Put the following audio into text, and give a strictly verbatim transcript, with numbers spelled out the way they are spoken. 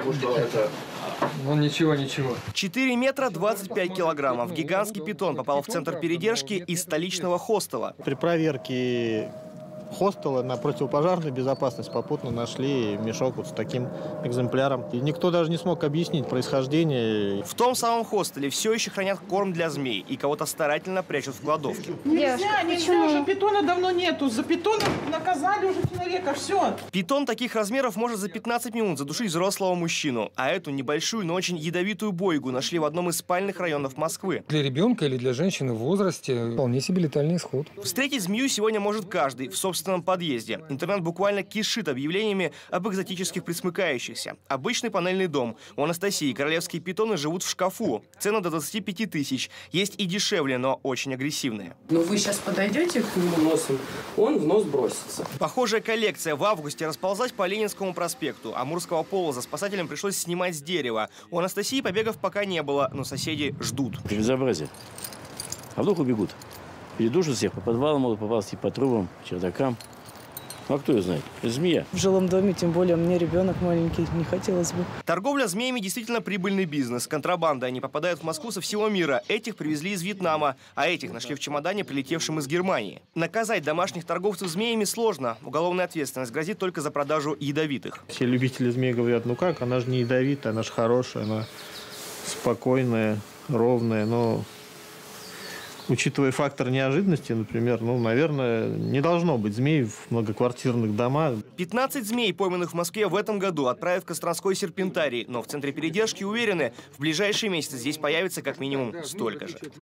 потому что это... Ну ничего, ничего. четыре метра двадцать пять килограммов. Гигантский питон попал в центр передержки из столичного хостела. При проверке хостела на противопожарную безопасность попутно нашли мешок вот с таким экземпляром. И никто даже не смог объяснить происхождение. В том самом хостеле все еще хранят корм для змей и кого-то старательно прячут в кладовке. Нельзя, нельзя, уже питона давно нету. За питона наказали уже человека, все. Питон таких размеров может за пятнадцать минут задушить взрослого мужчину. А эту небольшую, но очень ядовитую бойгу нашли в одном из спальных районов Москвы. Для ребенка или для женщины в возрасте вполне себе летальный исход. Встретить змею сегодня может каждый в собственном подъезде. Интернет буквально кишит объявлениями об экзотических присмыкающихся. Обычный панельный дом. У Анастасии королевские питоны живут в шкафу. Цены до двадцати пяти тысяч. Есть и дешевле, но очень агрессивные. Но вы сейчас подойдете к нему носом, он в нос бросится. Похожая коллекция в августе расползлась по Ленинскому проспекту. Амурского полоза спасателям пришлось снимать с дерева. У Анастасии побегов пока не было, но соседи ждут. Безобразие. А вдруг убегут? Передушат всех, по подвалам могут попасть, по трубам, чердакам. Ну, а кто ее знает? Это змея. В жилом доме, тем более, мне ребенок маленький, не хотелось бы. Торговля змеями действительно прибыльный бизнес. Контрабанда. Они попадают в Москву со всего мира. Этих привезли из Вьетнама, а этих нашли в чемодане, прилетевшем из Германии. Наказать домашних торговцев змеями сложно. Уголовная ответственность грозит только за продажу ядовитых. Все любители змей говорят, ну как, она же не ядовитая, она же хорошая, она спокойная, ровная, но... Учитывая фактор неожиданности, например, ну, наверное, не должно быть змей в многоквартирных домах. пятнадцать змей, пойманных в Москве в этом году, отправят в Костромской серпентарий. Но в центре передержки уверены, в ближайшие месяцы здесь появится как минимум столько же.